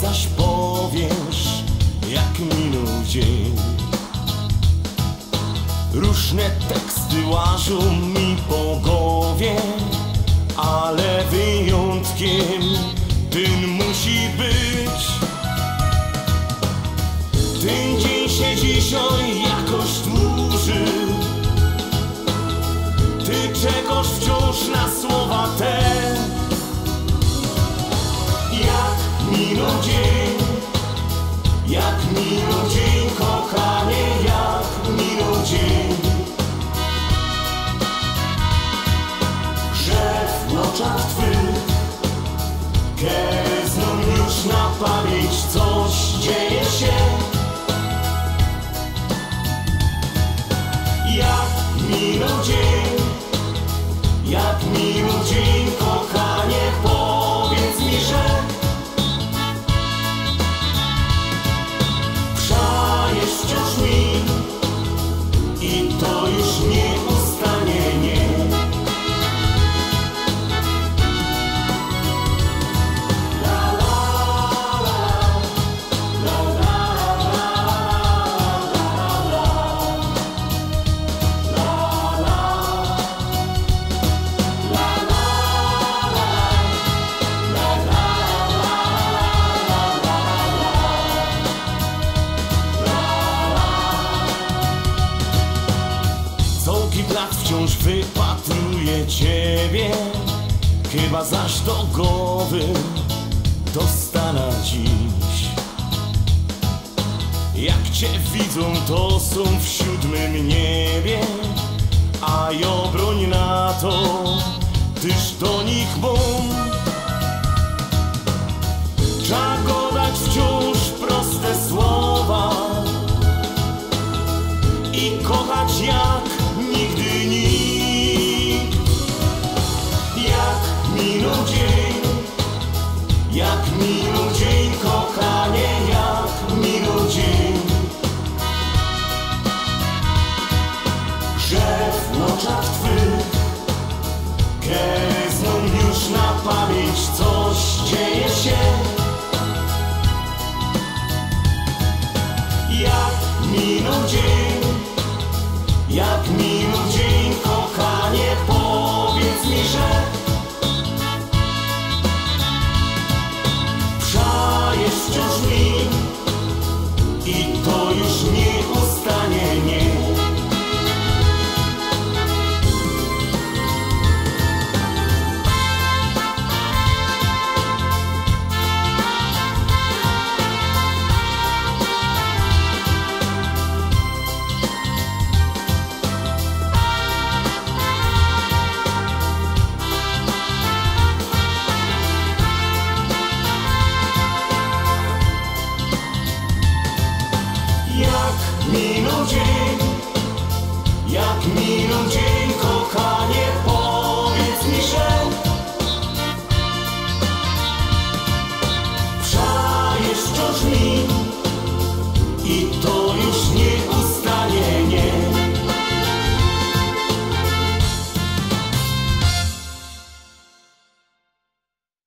zaś powiesz, jak minął dzień. Różne teksty łażą mi po głowie, ale wyjątkiem ten musi być. Ten dzień się dzisiaj jakoś dłuży. Ty czekasz wciąż na słowa te. Jak minął dzień, jak minął dzień, kochanie, jak minął dzień. Że w oczach twych kezną już na pamięć coś dzieje się. Jak minął dzień, jak minął dzień, kochanie, powiedz mi, że wrzajesz wciąż mi i to już nie ustanie, nie. Lat wciąż wypatruje ciebie, chyba zaś do głowy dostana dziś. Jak cię widzą, to są w siódmym niebie, a ja broń na to, tyż do nich bum. Trzeba gadać wciąż proste słowa i kochać jak nigdy nikt. Jak minął dzień, jak minął dzień, kochanie, jak minął dzień. Że w oczach twych kezną już na pamięć coś dzieje się. Jak minął dzień, jak minął dzień, kochanie, powiedz mi, że wrzajesz wciąż mi i to już nie ustanie, nie. Jak minął dzień, jak minął dzień, kochanie, powiedz mi, że wrzajesz wciąż mi i to